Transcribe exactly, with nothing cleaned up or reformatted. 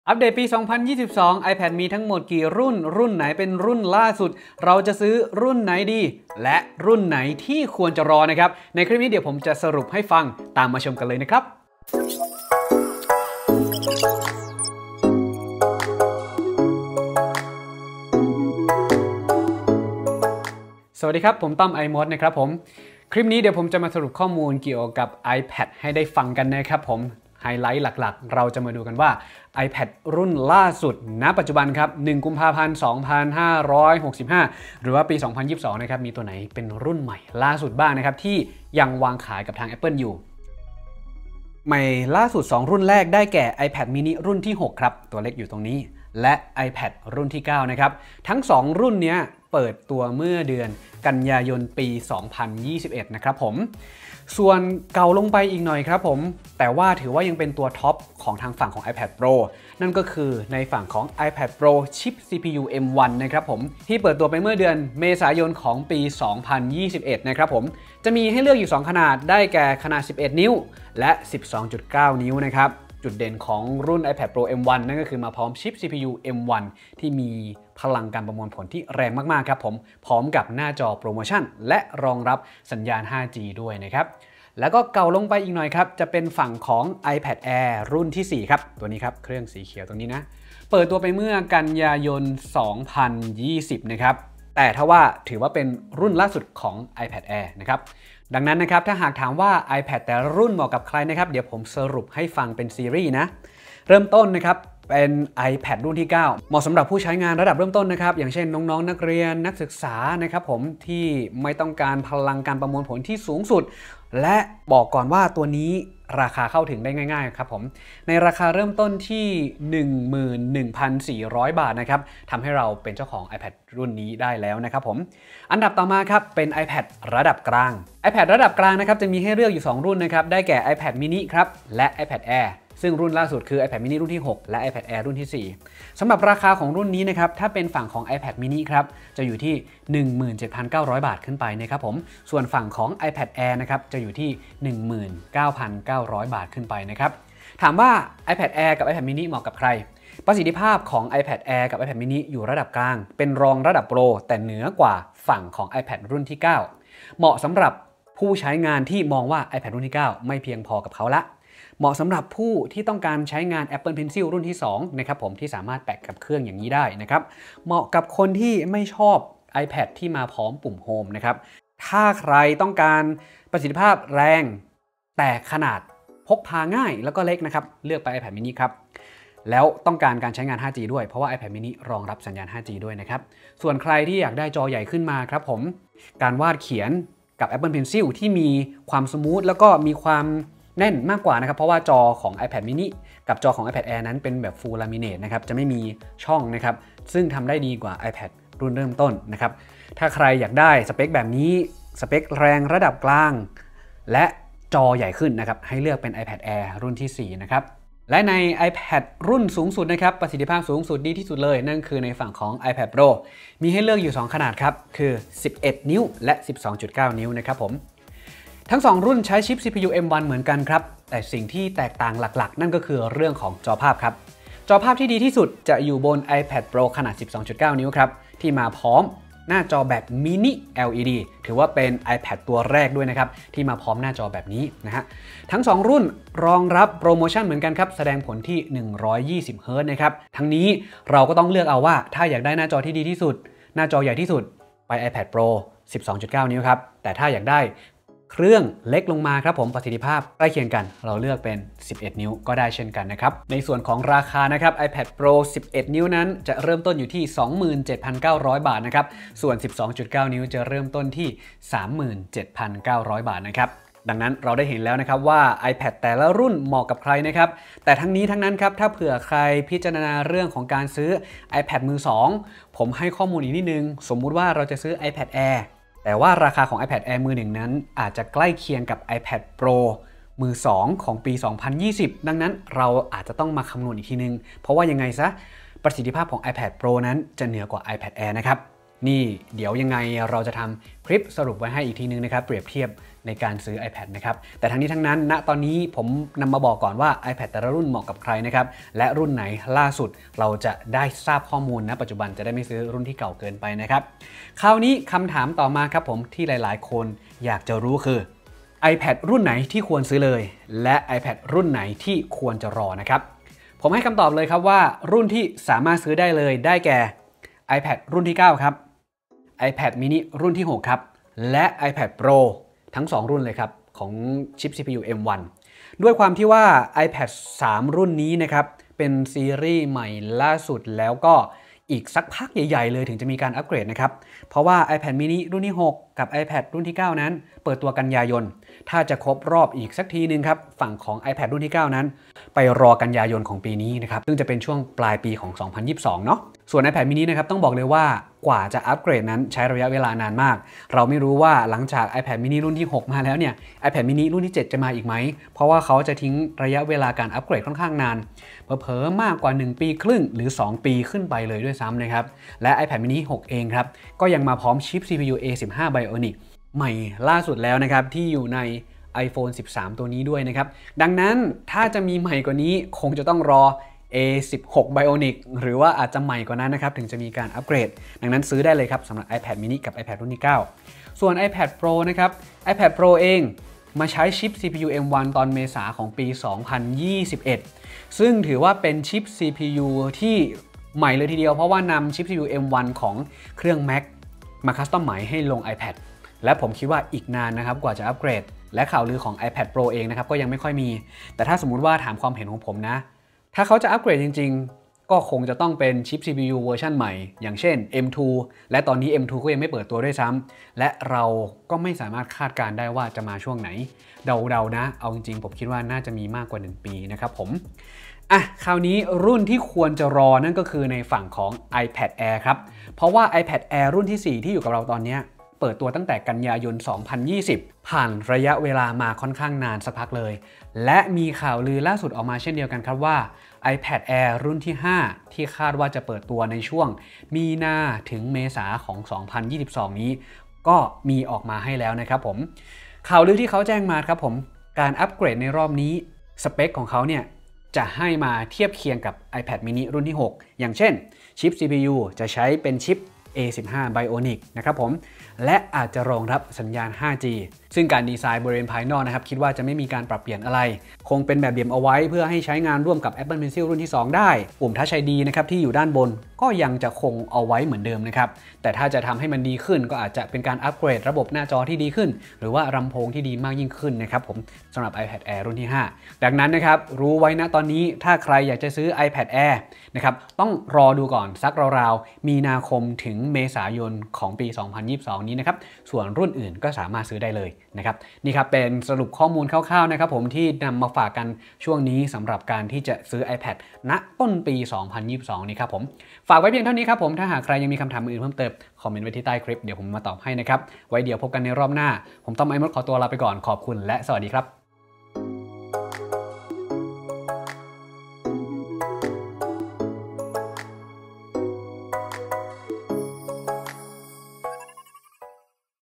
อัปเดตปี สองพันยี่สิบสอง iPad มีทั้งหมดกี่รุ่น รุ่นไหนเป็นรุ่นล่าสุด เราจะซื้อรุ่นไหนดี และรุ่นไหนที่ควรจะรอนะครับ ในคลิปนี้เดี๋ยวผมจะสรุปให้ฟัง ตามมาชมกันเลยนะครับ สวัสดีครับ ผมต้อม iMod นะครับผม คลิปนี้เดี๋ยวผมจะมาสรุปข้อมูลเกี่ยวกับ iPad ให้ได้ฟังกันนะครับผม ไฮไลท์หลักๆเราจะมาดูกันว่า iPad รุ่นล่าสุดณปัจจุบันครับหนึ่งกุมภาพันธ์สองพันห้าร้อยหกสิบห้าหรือว่าปี สองพันยี่สิบสอง นะครับมีตัวไหนเป็นรุ่นใหม่ล่าสุดบ้างนะครับที่ยังวางขายกับทาง Apple อยู่ใหม่ล่าสุดสองรุ่นแรกได้แก่ iPad mini รุ่นที่หกครับตัวเล็กอยู่ตรงนี้และ iPad รุ่นที่เก้านะครับทั้งสองรุ่นนี้เปิดตัวเมื่อเดือนกันยายนปี สองพันยี่สิบเอ็ด นะครับผมส่วนเก่าลงไปอีกหน่อยครับผมแต่ว่าถือว่ายังเป็นตัวท็อปของทางฝั่งของ iPad Pro นั่นก็คือในฝั่งของ iPad Pro ชิป ซี พี ยู เอ็ม วัน นะครับผมที่เปิดตัวไปเมื่อเดือนเมษายนของปี สองพันยี่สิบเอ็ด นะครับผมจะมีให้เลือกอยู่สองขนาดได้แก่ขนาดสิบเอ็ดนิ้วและ สิบสองจุดเก้า นิ้วนะครับจุดเด่นของรุ่น iPad Pro เอ็ม วัน นั่นก็คือมาพร้อมชิป ซี พี ยู เอ็ม วัน ที่มีพลังการประมวลผลที่แรงมากๆครับผมพร้อมกับหน้าจอโปรโมชั่นและรองรับสัญญาณ ไฟว์จี ด้วยนะครับแล้วก็เก่าลงไปอีกหน่อยครับจะเป็นฝั่งของ iPad Air รุ่นที่สี่ครับตัวนี้ครับเครื่องสีเขียวตรงนี้นะเปิดตัวไปเมื่อกันยายน สองพันยี่สิบ นะครับแต่ถ้าว่าถือว่าเป็นรุ่นล่าสุดของ iPad Air นะครับดังนั้นนะครับถ้าหากถามว่า iPad แต่รุ่นเหมาะกับใครนะครับเดี๋ยวผมสรุปให้ฟังเป็นซีรีส์นะเริ่มต้นนะครับเป็น iPad รุ่นที่เก้าเหมาะสำหรับผู้ใช้งานระดับเริ่มต้นนะครับอย่างเช่นน้องๆนักเรียนนักศึกษานะครับผมที่ไม่ต้องการพลังการประมวลผลที่สูงสุดและบอกก่อนว่าตัวนี้ราคาเข้าถึงได้ง่ายๆครับผมในราคาเริ่มต้นที่ หนึ่งหมื่นหนึ่งพันสี่ร้อย บาทนะครับทำให้เราเป็นเจ้าของ iPad รุ่นนี้ได้แล้วนะครับผมอันดับต่อมาครับเป็น iPad ระดับกลาง iPad ระดับกลางนะครับจะมีให้เลือกอยู่สองรุ่นนะครับได้แก่ iPad mini ครับและ iPad Airซึ่งรุ่นล่าสุดคือ iPad mini รุ่นที่หกและ iPad Air รุ่นที่สี่สำหรับราคาของรุ่นนี้นะครับถ้าเป็นฝั่งของ iPad mini ครับจะอยู่ที่ หนึ่งหมื่นเจ็ดพันเก้าร้อย บาทขึ้นไปนะครับผมส่วนฝั่งของ iPad Air นะครับจะอยู่ที่ หนึ่งหมื่นเก้าพันเก้าร้อย บาทขึ้นไปนะครับถามว่า iPad Air กับ iPad mini เหมาะกับใครประสิทธิภาพของ iPad Air กับ iPad mini อยู่ระดับกลางเป็นรองระดับโปรแต่เหนือกว่าฝั่งของ iPad รุ่นที่เก้าเหมาะสำหรับผู้ใช้งานที่มองว่า iPad รุ่นที่เก้าไม่เพียงพอกับเขาละเหมาะสำหรับผู้ที่ต้องการใช้งาน Apple Pencil รุ่นที่สองนะครับผมที่สามารถแปะกับเครื่องอย่างนี้ได้นะครับเหมาะกับคนที่ไม่ชอบ iPad ที่มาพร้อมปุ่ม Home นะครับถ้าใครต้องการประสิทธิภาพแรงแต่ขนาดพกพาง่ายแล้วก็เล็กนะครับเลือกไป iPad mini ครับแล้วต้องการการใช้งาน ไฟว์จี ด้วยเพราะว่า iPad mini รองรับสัญญาณ ไฟว์จี ด้วยนะครับส่วนใครที่อยากได้จอใหญ่ขึ้นมาครับผมการวาดเขียนกับ Apple Pencil ที่มีความสมูทแล้วก็มีความแน่นมากกว่านะครับเพราะว่าจอของ iPad mini กับจอของ iPad Air นั้นเป็นแบบ Full Laminate นะครับจะไม่มีช่องนะครับซึ่งทำได้ดีกว่า iPad รุ่นเริ่มต้นนะครับถ้าใครอยากได้สเปคแบบนี้สเปคแรงระดับกลางและจอใหญ่ขึ้นนะครับให้เลือกเป็น iPad Air รุ่นที่สี่นะครับและใน iPad รุ่นสูงสุดนะครับประสิทธิภาพสูงสุดดีที่สุดเลยนั่นคือในฝั่งของ iPad Pro มีให้เลือกอยู่สองขนาดครับคือสิบเอ็ดนิ้วและ สิบสองจุดเก้า นิ้วนะครับผมทั้งสองรุ่นใช้ชิป ซี พี ยู เอ็ม วัน เหมือนกันครับแต่สิ่งที่แตกต่างหลักๆนั่นก็คือเรื่องของจอภาพครับจอภาพที่ดีที่สุดจะอยู่บน iPad Pro ขนาด สิบสองจุดเก้า นิ้วครับที่มาพร้อมหน้าจอแบบมินิ แอล อี ดี ถือว่าเป็น iPad ตัวแรกด้วยนะครับที่มาพร้อมหน้าจอแบบนี้นะฮะทั้งสองรุ่นรองรับโปรโมชั่นเหมือนกันครับแสดงผลที่ หนึ่งร้อยยี่สิบ เฮิร์ตซ์ นะครับทั้งนี้เราก็ต้องเลือกเอาว่าถ้าอยากได้หน้าจอที่ดีที่สุดหน้าจอใหญ่ที่สุดไป iPad Pro สิบสองจุดเก้า นิ้วครับแต่ถ้าอยากได้เครื่องเล็กลงมาครับผมประสิทธิภาพใกล้เคียงกันเราเลือกเป็นสิบเอ็ดนิ้วก็ได้เช่นกันนะครับในส่วนของราคานะครับ iPad Pro สิบเอ็ด นิ้วนั้นจะเริ่มต้นอยู่ที่ สองหมื่นเจ็ดพันเก้าร้อย บาทนะครับส่วน สิบสองจุดเก้า นิ้วจะเริ่มต้นที่ สามหมื่นเจ็ดพันเก้าร้อย บาทนะครับดังนั้นเราได้เห็นแล้วนะครับว่า iPad แต่ละรุ่นเหมาะกับใครนะครับแต่ทั้งนี้ทั้งนั้นครับถ้าเผื่อใครพิจารณาเรื่องของการซื้อ iPad มือสองผมให้ข้อมูลอีกนิดนึงสมมุติว่าเราจะซื้อ iPad Airแต่ว่าราคาของ iPad Air มือหนึ่งนั้นอาจจะใกล้เคียงกับ iPad Pro มือสองของปี สองพันยี่สิบ ดังนั้นเราอาจจะต้องมาคำนวณอีกทีนึงเพราะว่ายังไงซะประสิทธิภาพของ iPad Pro นั้นจะเหนือกว่า iPad Air นะครับนี่เดี๋ยวยังไงเราจะทำคลิปสรุปไว้ให้อีกทีนึงนะครับเปรียบเทียบในการซื้อ iPad นะครับแต่ทั้งนี้ทั้งนั้นณตอนนี้ผมนำมาบอกก่อนว่า iPad แต่ละรุ่นเหมาะกับใครนะครับและรุ่นไหนล่าสุดเราจะได้ทราบข้อมูลณปัจจุบันจะได้ไม่ซื้อรุ่นที่เก่าเกินไปนะครับคราวนี้คำถามต่อมาครับผมที่หลายๆคนอยากจะรู้คือ iPad รุ่นไหนที่ควรซื้อเลยและ iPad รุ่นไหนที่ควรจะรอนะครับผมให้คำตอบเลยครับว่ารุ่นที่สามารถซื้อได้เลยได้แก่ iPad รุ่นที่เก้าครับ iPad mini รุ่นที่หกครับและ iPad Pro ทั้งสองรุ่นเลยครับของชิป ซี พี ยู เอ็ม วัน ด้วยความที่ว่า iPad สามรุ่นนี้นะครับเป็นซีรีส์ใหม่ล่าสุดแล้วก็อีกสักพักใหญ่ๆเลยถึงจะมีการอัปเกรดนะครับเพราะว่า iPad mini รุ่นที่หกกับ iPad รุ่นที่เก้านั้นเปิดตัวกันยายนถ้าจะครบรอบอีกสักทีนึงครับฝั่งของ iPad รุ่นที่เก้านั้นไปรอกันยายนของปีนี้นะครับซึ่งจะเป็นช่วงปลายปีของ สองพันยี่สิบสอง เนาะส่วน iPad mini นะครับต้องบอกเลยว่ากว่าจะอัปเกรดนั้นใช้ระยะเวลานานมากเราไม่รู้ว่าหลังจาก iPad mini รุ่นที่หกมาแล้วเนี่ย iPad mini รุ่นที่เจ็ดจะมาอีกไหมเพราะว่าเขาจะทิ้งระยะเวลาการอัปเกรดค่อนข้างนานเผลอๆมากกว่าหนึ่งปีครึ่งหรือสองปีขึ้นไปเลยด้วยซ้ำนะครับและ iPad mini หกเองครับก็ยังมาพร้อมชิป ซี พี ยู เอ สิบห้า Bionic ใหม่ล่าสุดแล้วนะครับที่อยู่ใน iPhone สิบสาม ตัวนี้ด้วยนะครับดังนั้นถ้าจะมีใหม่กว่านี้คงจะต้องรอ เอ สิบหก Bionic หรือว่าอาจจะใหม่กว่านั้นนะครับถึงจะมีการอัปเกรดดังนั้นซื้อได้เลยครับสำหรับ iPad mini กับ iPad รุ่นที่เก้าส่วน iPad Pro นะครับ iPad Pro เองมาใช้ชิป ซี พี ยู เอ็ม วัน ตอนเมษาของปี สองพันยี่สิบเอ็ด ซึ่งถือว่าเป็นชิป ซี พี ยู ที่ใหม่เลยทีเดียวเพราะว่านำชิป ซี พี ยู เอ็ม วัน ของเครื่อง Mac มาคัสตอมใหม่ให้ลง iPad และผมคิดว่าอีกนานนะครับกว่าจะอัปเกรดและข่าวลือของ iPad Pro เองนะครับก็ยังไม่ค่อยมีแต่ถ้าสมมุติว่าถามความเห็นของผมนะถ้าเขาจะอัปเกรดจริงๆก็คงจะต้องเป็นชิป ซี พี ยู เวอร์ชันใหม่อย่างเช่น เอ็ม ทู และตอนนี้ เอ็ม ทู ก็ยังไม่เปิดตัวด้วยซ้ำและเราก็ไม่สามารถคาดการได้ว่าจะมาช่วงไหนเดาๆนะเอาจริงๆผมคิดว่าน่าจะมีมากกว่าหนึ่งปีนะครับผมอ่ะคราวนี้รุ่นที่ควรจะรอนั่นก็คือในฝั่งของ iPad Air ครับเพราะว่า iPad Air รุ่นที่สี่ที่อยู่กับเราตอนนี้เปิดตัวตั้งแต่กันยายน สองพันยี่สิบ ผ่านระยะเวลามาค่อนข้างนานสักพักเลยและมีข่าวลือล่าสุดออกมาเช่นเดียวกันครับว่า iPad Air รุ่นที่ห้าที่คาดว่าจะเปิดตัวในช่วงมีนาถึงเมษาของ สองพันยี่สิบสอง นี้ก็มีออกมาให้แล้วนะครับผมข่าวลือที่เขาแจ้งมาครับผมการอัปเกรดในรอบนี้สเปคของเขาเนี่ยจะให้มาเทียบเคียงกับ iPad mini รุ่นที่หกอย่างเช่นชิป ซี พี ยู จะใช้เป็นชิป เอ สิบห้า Bionic นะครับผมและอาจจะรองรับสัญญาณ ห้าจี ซึ่งการดีไซน์บริเวณภายนอกนะครับคิดว่าจะไม่มีการปรับเปลี่ยนอะไรคงเป็นแบบเดิมเอาไว้เพื่อให้ใช้งานร่วมกับ Apple Pencil รุ่นที่ สองได้ปุ่ม Touch ไอ ดี นะครับที่อยู่ด้านบนก็ยังจะคงเอาไว้เหมือนเดิมนะครับแต่ถ้าจะทำให้มันดีขึ้นก็อาจจะเป็นการอัปเกรดระบบหน้าจอที่ดีขึ้นหรือว่าลำโพงที่ดีมากยิ่งขึ้นนะครับผมสำหรับ iPad Air รุ่นที่ห้าดังนั้นนะครับรู้ไว้นะตอนนี้ถ้าใครอยากจะซื้อ iPad Air นะครับต้องรอดูก่อนสักราวๆมีนาคมถึงเมษายนของปี สองพันยี่สิบสอง นี้นะครับส่วนรุ่นอื่นก็สามารถซื้อได้เลยนะครับนี่ครับเป็นสรุปข้อมูลคร่าวๆนะครับผมที่นำมาฝากกันช่วงนี้สำหรับการที่จะซื้อ iPad ณต้นปี สองพันยี่สิบสอง นี้ครับผมฝากไว้เพียงเท่านี้ครับผมถ้าหากใครยังมีคำถามอื่นเพิ่มเติมคอมเมนต์ไว้ที่ใต้คลิปเดี๋ยวผมมาตอบให้นะครับไว้เดี๋ยวพบกันในรอบหน้าผมต้อมไอมดขอตัวลาไปก่อนขอบคุณและสวัสดีครับ